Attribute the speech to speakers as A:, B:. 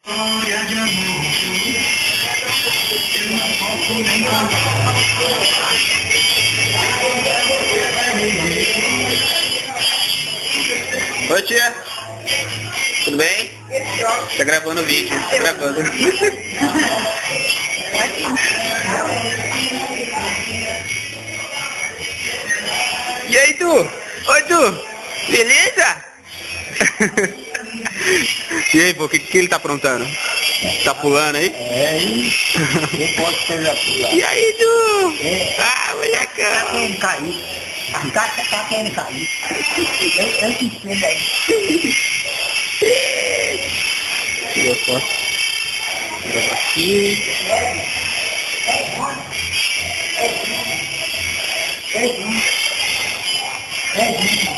A: Oi, tia. Tudo bem? Tá gravando o vídeo. Tá gravando. E aí, tu? Oi, tu? Beleza? E aí, pô, o que ele tá aprontando? Tá pulando aí?
B: Eu posso pegar pular.
A: E aí, tu? Ah, molecão.
B: Tá querendo cair. A caixa tá querendo cair. Eu te espelho aí.
A: Tirou foto. Grava aqui.
B: É